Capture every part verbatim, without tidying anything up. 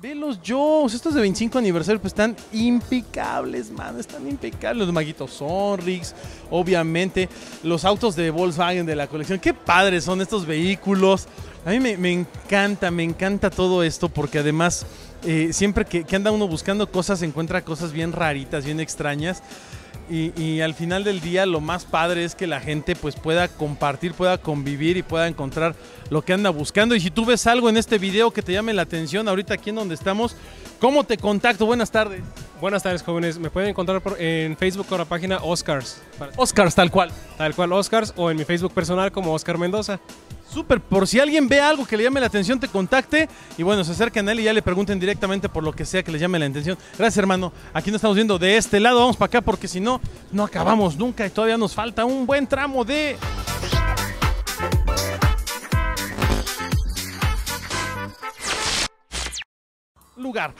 Ve los Joes, estos de veinticinco aniversario, pues están impecables, man, están impecables. Los Maguitos Sonrix, obviamente, los autos de Volkswagen de la colección. Qué padres son estos vehículos. A mí me, me encanta, me encanta todo esto porque además eh, siempre que, que anda uno buscando cosas, encuentra cosas bien raritas, bien extrañas. Y, y al final del día lo más padre es que la gente pues pueda compartir, pueda convivir y pueda encontrar lo que anda buscando. Y si tú ves algo en este video que te llame la atención, ahorita aquí en donde estamos, ¿cómo te contacto? Buenas tardes. Buenas tardes, jóvenes. Me pueden encontrar por, en Facebook con la página Oscars. Oscars, tal cual. Tal cual, Oscars, o en mi Facebook personal como Oscar Mendoza. Súper, por si alguien ve algo que le llame la atención, te contacte y bueno, se acerquen a él y ya le pregunten directamente por lo que sea que les llame la atención. Gracias, hermano. Aquí nos estamos viendo de este lado, vamos para acá porque si no, no acabamos nunca y todavía nos falta un buen tramo de... lugar.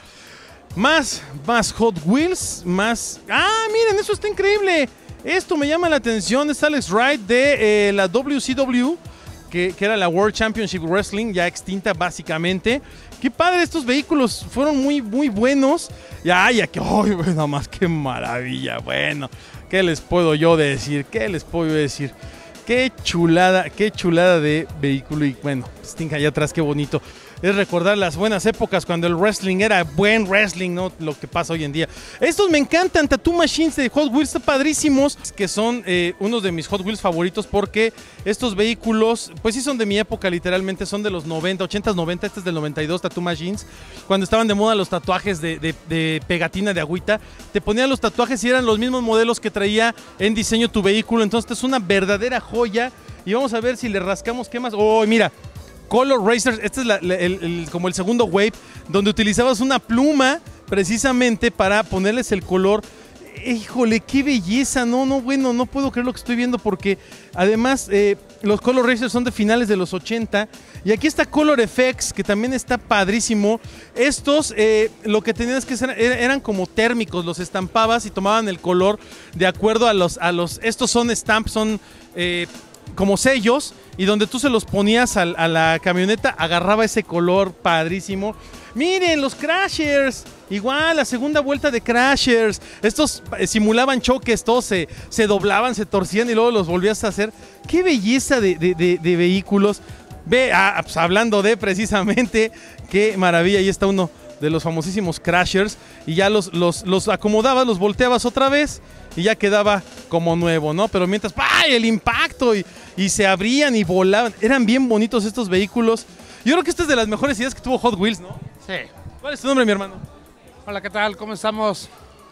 Más, más Hot Wheels, más... ¡Ah, miren, eso está increíble! Esto me llama la atención, es Alex Wright de eh, la W C W, que, que era la World Championship Wrestling, ya extinta básicamente. Qué padre, estos vehículos fueron muy, muy buenos. Ya, ya que, ¡ay, nada más, qué maravilla! Bueno, ¿qué les puedo yo decir? ¿Qué les puedo yo decir? Qué chulada, qué chulada de vehículo. Y bueno, Sting allá atrás, qué bonito. Es recordar las buenas épocas cuando el wrestling era buen wrestling, no lo que pasa hoy en día. Estos me encantan, Tattoo Machines de Hot Wheels, están padrísimos, que son eh, unos de mis Hot Wheels favoritos porque estos vehículos, pues sí son de mi época literalmente, son de los noventa, ochenta, noventa, este es del noventa y dos, Tattoo Machines, cuando estaban de moda los tatuajes de, de, de pegatina de agüita, te ponían los tatuajes y eran los mismos modelos que traía en diseño tu vehículo, entonces es una verdadera joya y vamos a ver si le rascamos qué más. Oh, mira. Color Racers, este es la, la, el, el, como el segundo wave, donde utilizabas una pluma precisamente para ponerles el color. Híjole, qué belleza, no, no, bueno, no puedo creer lo que estoy viendo porque además eh, los Color Racers son de finales de los ochenta y aquí está Color Effects, que también está padrísimo. Estos, eh, lo que tenías que hacer eran como térmicos, los estampabas y tomaban el color de acuerdo a los, a los, estos son stamps, son... Eh, como sellos, y donde tú se los ponías a, a la camioneta, agarraba ese color padrísimo. Miren, los Crashers, igual, la segunda vuelta de Crashers. Estos eh, simulaban choques, todos se, se doblaban, se torcían y luego los volvías a hacer. ¡Qué belleza de, de, de, de vehículos! Ve, ah, pues hablando de precisamente, qué maravilla, ahí está uno de los famosísimos Crashers, y ya los, los, los acomodabas, los volteabas otra vez, y ya quedaba como nuevo, ¿no? Pero mientras, ¡ay! El impacto, y, y se abrían y volaban. Eran bien bonitos estos vehículos. Yo creo que esta es de las mejores ideas que tuvo Hot Wheels, ¿no? Sí. ¿Cuál es tu nombre, mi hermano? Hola, ¿qué tal? ¿Cómo estamos?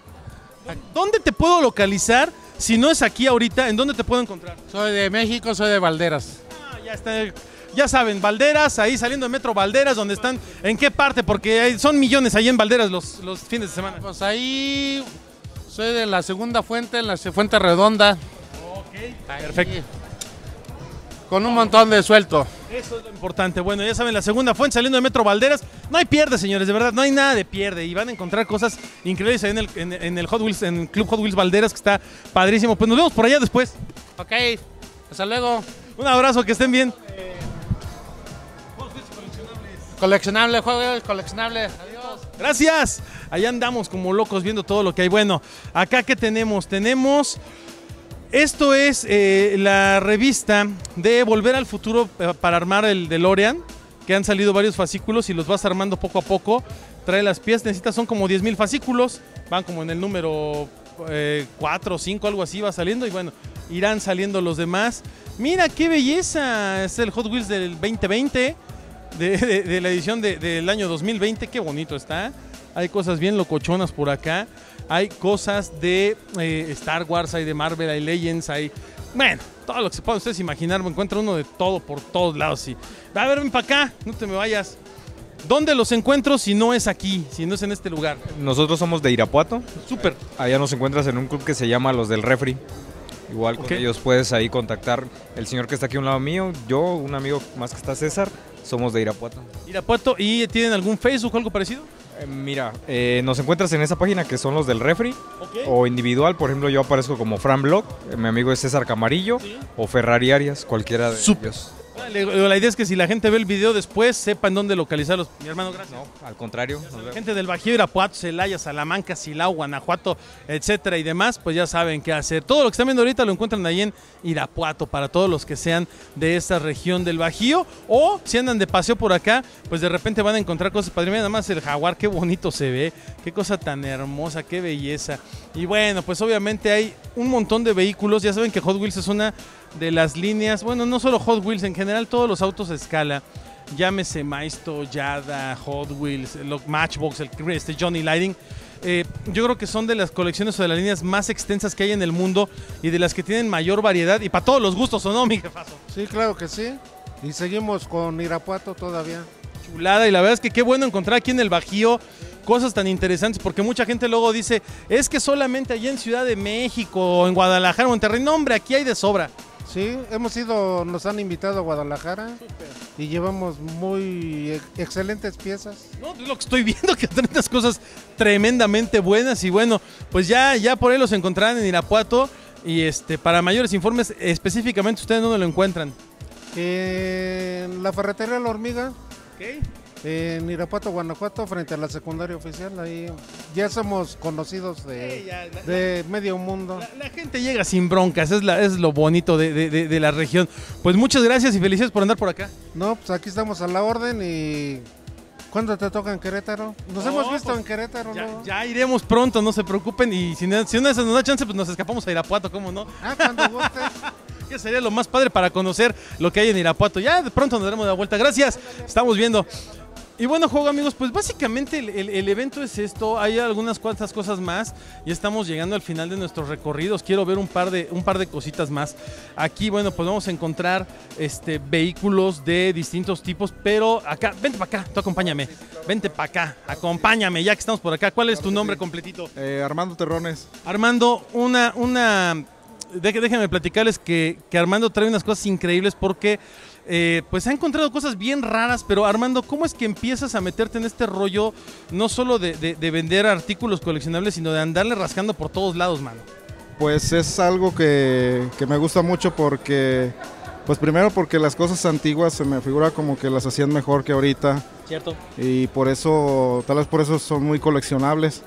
¿Dónde te puedo localizar? Si no es aquí ahorita, ¿en dónde te puedo encontrar? Soy de México, soy de Valderas. Ah, ya está. Ya saben, Valderas, ahí saliendo de Metro Valderas, donde están, ¿en qué parte? Porque hay, son millones ahí en Valderas los, los fines de semana. Pues ahí soy de la segunda fuente, en la Fuente Redonda. Ok, Ahí, perfecto. Con un montón de suelto. Eso es lo importante. Bueno, ya saben, la segunda fuente saliendo de Metro Valderas. No hay pierde, señores, de verdad, no hay nada de pierde. Y van a encontrar cosas increíbles ahí en el, en, en el Hot Wheels, en el Club Hot Wheels Valderas, que está padrísimo. Pues nos vemos por allá después. Ok, hasta luego. Un abrazo, que estén bien. Coleccionable, juegos, coleccionable. Adiós. Gracias. Allá andamos como locos viendo todo lo que hay. Bueno, acá ¿qué tenemos? Tenemos... Esto es eh, la revista de Volver al Futuro para armar el DeLorean, que han salido varios fascículos y los vas armando poco a poco. Trae las piezas, necesitas, son como diez mil fascículos, van como en el número eh, cuatro o cinco, algo así va saliendo, y bueno, irán saliendo los demás. Mira qué belleza, es el Hot Wheels del veinte veinte, de, de, de la edición de, del año dos mil veinte, qué bonito está. Hay cosas bien locochonas por acá. Hay cosas de eh, Star Wars, hay de Marvel, hay Legends, hay... Bueno, todo lo que se puedan ustedes imaginar. Me encuentro uno de todo por todos lados. Y... A ver, ven para acá, no te me vayas. ¿Dónde los encuentro si no es aquí, si no es en este lugar? Nosotros somos de Irapuato. Súper. Allá nos encuentras en un club que se llama Los del Refri. Igual con Okay. ellos puedes ahí contactar. El señor que está aquí a un lado mío, yo, un amigo más que está César, somos de Irapuato. Irapuato, ¿y tienen algún Facebook o algo parecido? Eh, mira, eh, nos encuentras en esa página que son Los del Refri. Okay. O individual, por ejemplo, yo aparezco como Fran Blog, eh, mi amigo es César Camarillo, Sí. o Ferrari Arias, cualquiera de Súper. ellos. La, la idea es que si la gente ve el video después, sepan dónde localizarlos. Mi hermano, gracias. No, al contrario. Nos vemos. Gente del Bajío, Irapuato, Celaya, Salamanca, Silao, Guanajuato, etcétera y demás, pues ya saben qué hacer. Todo lo que están viendo ahorita lo encuentran ahí en Irapuato para todos los que sean de esta región del Bajío, o si andan de paseo por acá, pues de repente van a encontrar cosas padres. Mira nada más el jaguar, qué bonito se ve, qué cosa tan hermosa, qué belleza. Y bueno, pues obviamente hay un montón de vehículos. Ya saben que Hot Wheels es una de las líneas, bueno, no solo Hot Wheels, en general todos los autos a escala, llámese Maisto, Yada, Hot Wheels, el Matchbox, el, este Johnny Lighting, eh, yo creo que son de las colecciones o de las líneas más extensas que hay en el mundo y de las que tienen mayor variedad y para todos los gustos, ¿o no, mi jefazo? Sí, claro que sí. Y seguimos con Irapuato todavía. Chulada, y la verdad es que qué bueno encontrar aquí en el Bajío cosas tan interesantes, porque mucha gente luego dice, es que solamente allá en Ciudad de México, o en Guadalajara, o en Monterrey, no hombre, aquí hay de sobra. Sí, hemos ido, nos han invitado a Guadalajara. Super. Y llevamos muy ex excelentes piezas. No, es lo que estoy viendo, que traen unas cosas tremendamente buenas y bueno, pues ya, ya por ahí los encontrarán en Irapuato y este, para mayores informes, específicamente, ¿ustedes dónde lo encuentran? En la ferretería La Hormiga. Okay. En Irapuato, Guanajuato, frente a la secundaria oficial. Ahí ya somos conocidos de, sí, ya, la, de medio mundo. La, la gente llega sin broncas, es, la, es lo bonito de, de, de, de la región. Pues muchas gracias y felicidades por andar por acá. No, pues aquí estamos a la orden y... ¿Cuándo te toca en Querétaro? Nos no, hemos visto pues, en Querétaro, ya, ¿no? Ya iremos pronto, no se preocupen. Y si, si una de esas nos da chance, pues nos escapamos a Irapuato, ¿cómo no? Ah, cuando guste. Que sería lo más padre para conocer lo que hay en Irapuato. Ya de pronto nos daremos la vuelta. Gracias, estamos viendo. Y bueno, juego amigos, pues básicamente el, el, el evento es esto, hay algunas cuantas cosas más, ya estamos llegando al final de nuestros recorridos, quiero ver un par de, un par de cositas más. Aquí, bueno, pues vamos a encontrar este, vehículos de distintos tipos, pero acá, vente para acá, tú acompáñame, vente para acá, acompáñame, ya que estamos por acá. ¿Cuál es tu nombre completito? Eh, Armando Terrones. Armando, una, una, déjenme platicarles que, que Armando trae unas cosas increíbles porque... Eh, pues ha encontrado cosas bien raras, pero Armando, ¿cómo es que empiezas a meterte en este rollo no solo de, de, de vender artículos coleccionables, sino de andarle rascando por todos lados, mano? Pues es algo que, que me gusta mucho porque, pues primero porque las cosas antiguas se me figura como que las hacían mejor que ahorita. Cierto. Y por eso, tal vez por eso son muy coleccionables.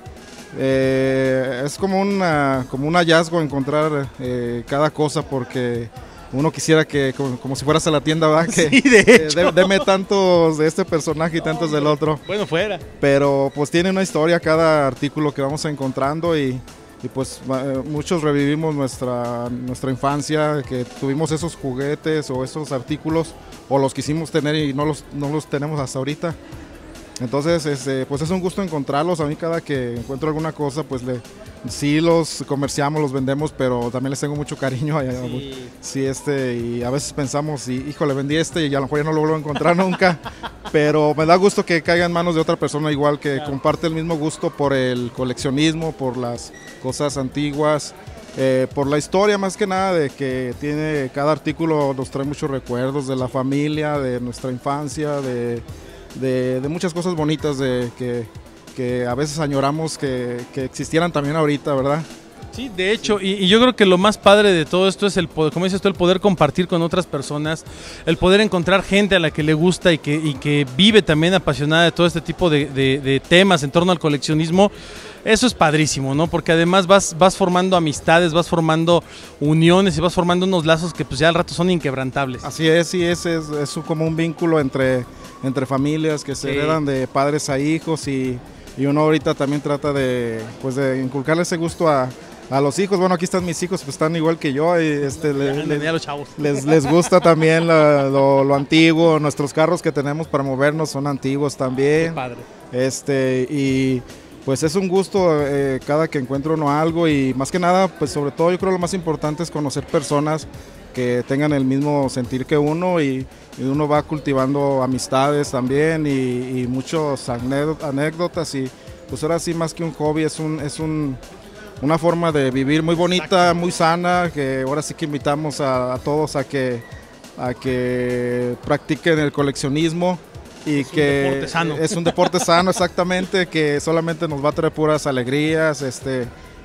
Eh, es como, una, como un hallazgo encontrar eh, cada cosa porque... Uno quisiera que, como, como si fueras a la tienda, ¿verdad? Que, sí, de hecho. Que de, deme tantos de este personaje y tantos del otro. Bueno, fuera. Pero pues tiene una historia cada artículo que vamos encontrando y, y pues muchos revivimos nuestra, nuestra infancia, que tuvimos esos juguetes o esos artículos, o los quisimos tener y no los, no los tenemos hasta ahorita. Entonces, este, pues es un gusto encontrarlos. A mí cada que encuentro alguna cosa, pues le, sí los comerciamos, los vendemos, pero también les tengo mucho cariño. Sí. Sí, este, y a veces pensamos, y, híjole, vendí este y a lo mejor ya no lo vuelvo a encontrar nunca. Pero me da gusto que caiga en manos de otra persona igual, que claro, comparte el mismo gusto por el coleccionismo, por las cosas antiguas. Eh, por la historia más que nada, de que tiene cada artículo nos trae muchos recuerdos de la familia, de nuestra infancia, de... De, de muchas cosas bonitas de que, que a veces añoramos que, que existieran también ahorita, ¿verdad? Sí, de hecho, y, y yo creo que lo más padre de todo esto es el poder, como dices tú, el poder compartir con otras personas, el poder encontrar gente a la que le gusta y que, y que vive también apasionada de todo este tipo de, de, de temas en torno al coleccionismo. Eso es padrísimo, ¿no? Porque además vas, vas formando amistades, vas formando uniones y vas formando unos lazos que pues ya al rato son inquebrantables. Así es, sí, es, es, es como un vínculo entre, entre familias que se sí. heredan de padres a hijos y, y uno ahorita también trata de, pues de inculcarle ese gusto a, a los hijos. Bueno, aquí están mis hijos, pues están igual que yo. Y este, no, le, le, a los chavos. Les, les gusta también lo, lo, lo antiguo. Nuestros carros que tenemos para movernos son antiguos también. Qué padre. Este, y pues es un gusto eh, cada que encuentro uno algo y más que nada, pues sobre todo yo creo lo más importante es conocer personas que tengan el mismo sentir que uno y, y uno va cultivando amistades también y, y muchas anécdotas y pues ahora sí más que un hobby es un... Es un una forma de vivir muy bonita, exacto, muy sana, que ahora sí que invitamos a, a todos a que, a que practiquen el coleccionismo y es que un deporte sano. Es un deporte sano exactamente, que solamente nos va a traer puras alegrías, este,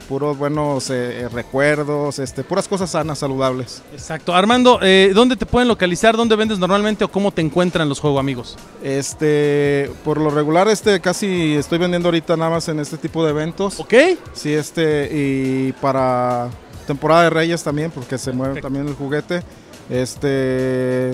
puros buenos eh, recuerdos, este, puras cosas sanas, saludables. Exacto. Armando, eh, ¿dónde te pueden localizar? ¿Dónde vendes normalmente o cómo te encuentran los juegos amigos? Este, por lo regular, este, casi estoy vendiendo ahorita nada más en este tipo de eventos. ¿Ok? Sí, este, y para temporada de Reyes también, porque se mueve Perfecto. también el juguete. Este,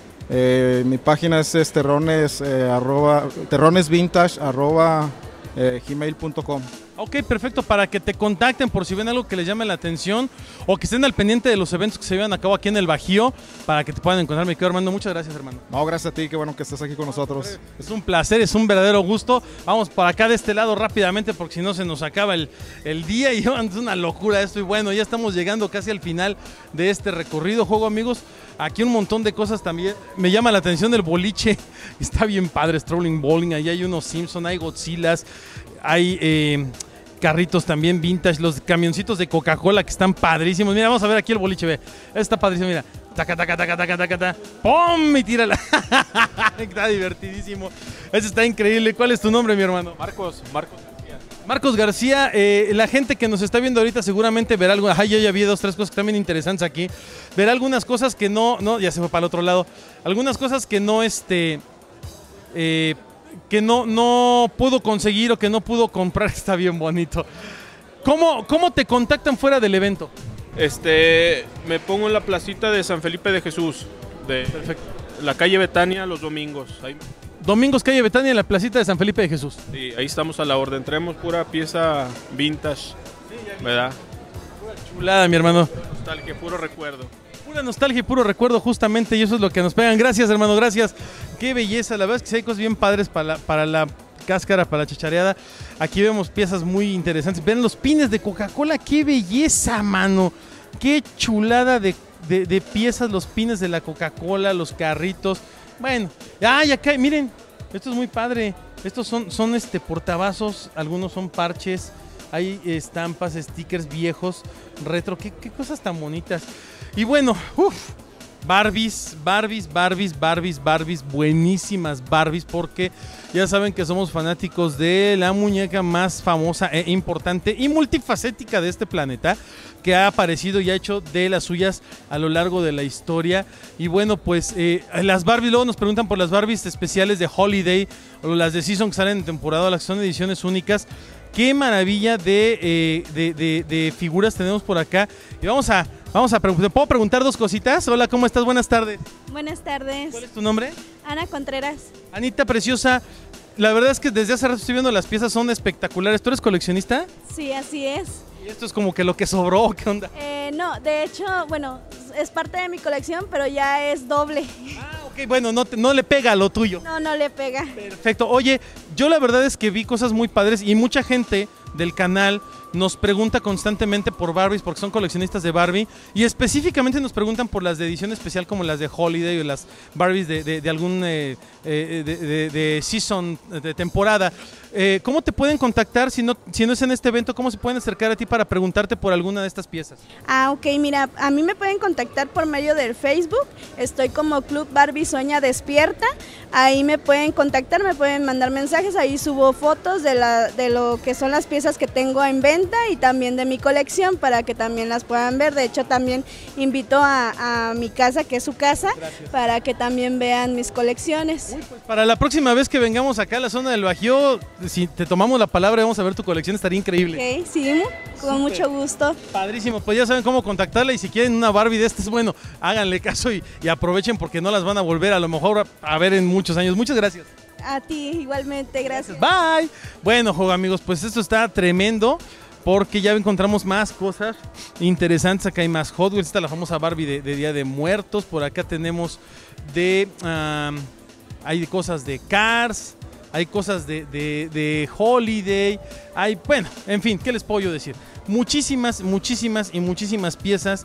eh, mi página es, es terrones, eh, arroba, terronesvintage arroba eh, gmail punto com. Ok, perfecto, para que te contacten por si ven algo que les llame la atención o que estén al pendiente de los eventos que se llevan a cabo aquí en el Bajío, para que te puedan encontrar, mi querido Armando. Muchas gracias, hermano. No, gracias a ti, qué bueno que estés aquí con nosotros. Es un placer, es un verdadero gusto. Vamos para acá de este lado rápidamente porque si no se nos acaba el, el día y es una locura esto. Y bueno, ya estamos llegando casi al final de este recorrido, juego amigos. Aquí un montón de cosas también. Me llama la atención el boliche. Está bien padre, Strolling Bowling. Ahí hay unos Simpson, hay Godzillas, hay eh, carritos también vintage, los camioncitos de Coca-Cola que están padrísimos. Mira, vamos a ver aquí el boliche, ve. Está padrísimo, mira. Taca, taca, taca, taca, taca, taca. ¡Pum! Y tírala. Está divertidísimo. Eso está increíble. ¿Cuál es tu nombre, mi hermano? Marcos, Marcos García. Marcos García, eh, la gente que nos está viendo ahorita seguramente verá algo. Ajá, yo ya vi dos, tres cosas que también interesantes aquí. Verá algunas cosas que no, no, ya se fue para el otro lado. Algunas cosas que no, este, eh, que no, no pudo conseguir o que no pudo comprar. Está bien bonito. ¿Cómo, cómo te contactan fuera del evento? Este, me pongo en la placita de San Felipe de Jesús, de Perfecto. la calle Betania los domingos. Ahí, Domingos, calle Betania, en la placita de San Felipe de Jesús. sí, ahí estamos a la orden. Traemos pura pieza vintage, ¿verdad? Chulada, mi hermano. Nostalgia, puro recuerdo. Pura nostalgia y puro recuerdo justamente, y eso es lo que nos pegan. Gracias, hermano, gracias. Qué belleza, la verdad es que sí hay cosas bien padres para la, para la cáscara, para la chachareada. Aquí vemos piezas muy interesantes. Ven los pines de Coca-Cola, qué belleza, mano. Qué chulada de, de, de piezas, los pines de la Coca-Cola, los carritos. Bueno, ay, acá, miren, esto es muy padre. Estos son, son este, portavasos, algunos son parches. Hay estampas, stickers viejos, retro, qué, qué cosas tan bonitas. Y bueno, uff, Barbies, Barbies, Barbies, Barbies, Barbies, buenísimas Barbies, porque ya saben que somos fanáticos de la muñeca más famosa e importante y multifacética de este planeta, que ha aparecido y ha hecho de las suyas a lo largo de la historia. Y bueno, pues eh, las Barbies, luego nos preguntan por las Barbies especiales de Holiday o las de Season que salen en temporada, las que son ediciones únicas. Qué maravilla de, eh, de, de, de figuras tenemos por acá. Y vamos a, vamos a preguntar, ¿puedo preguntar dos cositas? Hola, ¿cómo estás? Buenas tardes. Buenas tardes. ¿Cuál es tu nombre? Ana Contreras. Anita preciosa, la verdad es que desde hace rato estoy viendo las piezas, son espectaculares. ¿Tú eres coleccionista? Sí, así es. ¿Y esto es como que lo que sobró? ¿Qué onda? Eh, no, de hecho, bueno, es parte de mi colección, pero ya es doble. Ah, ok, bueno, no, te- no le pega a lo tuyo. No, no le pega. Perfecto. Oye, yo la verdad es que vi cosas muy padres y mucha gente del canal nos pregunta constantemente por Barbies porque son coleccionistas de Barbie y específicamente nos preguntan por las de edición especial como las de Holiday o las Barbies de, de- de algún eh, eh, de, de- de season, de temporada. Eh, ¿Cómo te pueden contactar si no, si no es en este evento? ¿Cómo se pueden acercar a ti para preguntarte por alguna de estas piezas? Ah, ok, mira, a mí me pueden contactar por medio del Facebook. Estoy como Club Barbie Sueña Despierta. Ahí me pueden contactar, me pueden mandar mensajes. Ahí subo fotos de, la, de lo que son las piezas que tengo en venta y también de mi colección para que también las puedan ver. De hecho, también invito a, a mi casa, que es su casa, Gracias. para que también vean mis colecciones. Uy, pues para la próxima vez que vengamos acá a la zona del Bajío, si te tomamos la palabra y vamos a ver tu colección, estaría increíble. Ok, sí, con mucho gusto. Padrísimo, pues ya saben cómo contactarla y si quieren una Barbie de estas, bueno, háganle caso y, y aprovechen porque no las van a volver a lo mejor a, a ver en muchos años. Muchas gracias. A ti igualmente, gracias. Bye. Bueno, juego amigos, pues esto está tremendo porque ya encontramos más cosas interesantes. Acá hay más Hot Wheels, esta es la famosa Barbie de, de Día de Muertos. Por acá tenemos de... um, hay cosas de Cars, hay cosas de, de, de Holiday, hay... Bueno, en fin, ¿qué les puedo yo decir? Muchísimas, muchísimas y muchísimas piezas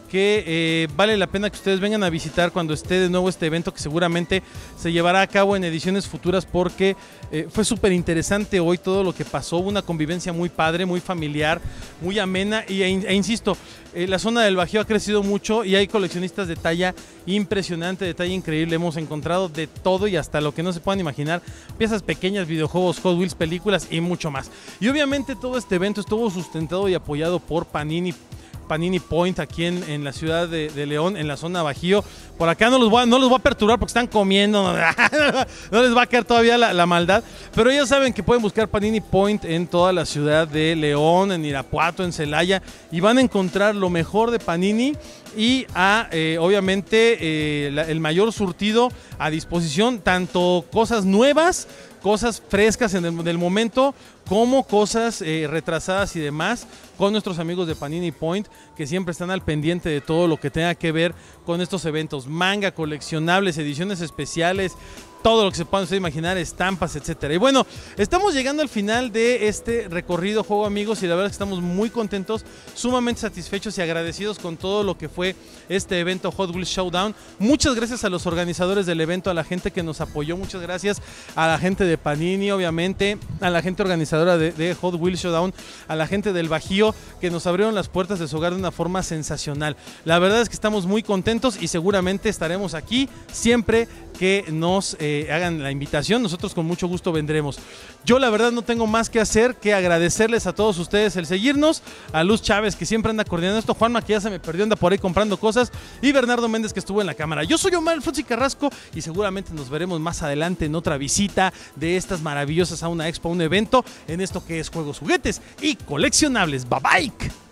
que eh, vale la pena que ustedes vengan a visitar cuando esté de nuevo este evento, que seguramente se llevará a cabo en ediciones futuras, porque eh, fue súper interesante hoy todo lo que pasó, una convivencia muy padre, muy familiar, muy amena, y, e, e insisto, eh, la zona del Bajío ha crecido mucho y hay coleccionistas de talla impresionante, de talla increíble, hemos encontrado de todo y hasta lo que no se puedan imaginar, piezas pequeñas, videojuegos, Hot Wheels, películas y mucho más. Y obviamente todo este evento estuvo sustentado y apoyado por Panini Panini Point aquí en, en la ciudad de, de León, en la zona Bajío. Por acá no los voy a, no los voy a perturbar porque están comiendo, no, no les va a caer todavía la, la maldad, pero ellos saben que pueden buscar Panini Point en toda la ciudad de León, en Irapuato, en Celaya, y van a encontrar lo mejor de Panini y a, eh, obviamente, eh, la, el mayor surtido a disposición, tanto cosas nuevas, cosas frescas en el del momento, como cosas eh, retrasadas y demás, con nuestros amigos de Panini Point, que siempre están al pendiente de todo lo que tenga que ver con estos eventos, manga, coleccionables, ediciones especiales, todo lo que se puedan ustedes imaginar, estampas, etcétera. Y bueno, estamos llegando al final de este recorrido Juego Amigos y la verdad es que estamos muy contentos, sumamente satisfechos y agradecidos con todo lo que fue este evento Hot Wheels Showdown. Muchas gracias a los organizadores del evento, a la gente que nos apoyó, muchas gracias a la gente de Panini, obviamente, a la gente organizadora de, de Hot Wheels Showdown, a la gente del Bajío, que nos abrieron las puertas de su hogar de una forma sensacional. La verdad es que estamos muy contentos y seguramente estaremos aquí siempre que nos eh, hagan la invitación. Nosotros con mucho gusto vendremos. Yo la verdad no tengo más que hacer que agradecerles a todos ustedes el seguirnos, a Luz Chávez que siempre anda coordinando esto, Juanma que ya se me perdió, anda por ahí comprando cosas, y Bernardo Méndez que estuvo en la cámara. Yo soy Omar Alfonso Carrasco y seguramente nos veremos más adelante en otra visita de estas maravillosas a una expo, a un evento, en esto que es juegos, juguetes y coleccionables. Bye bye.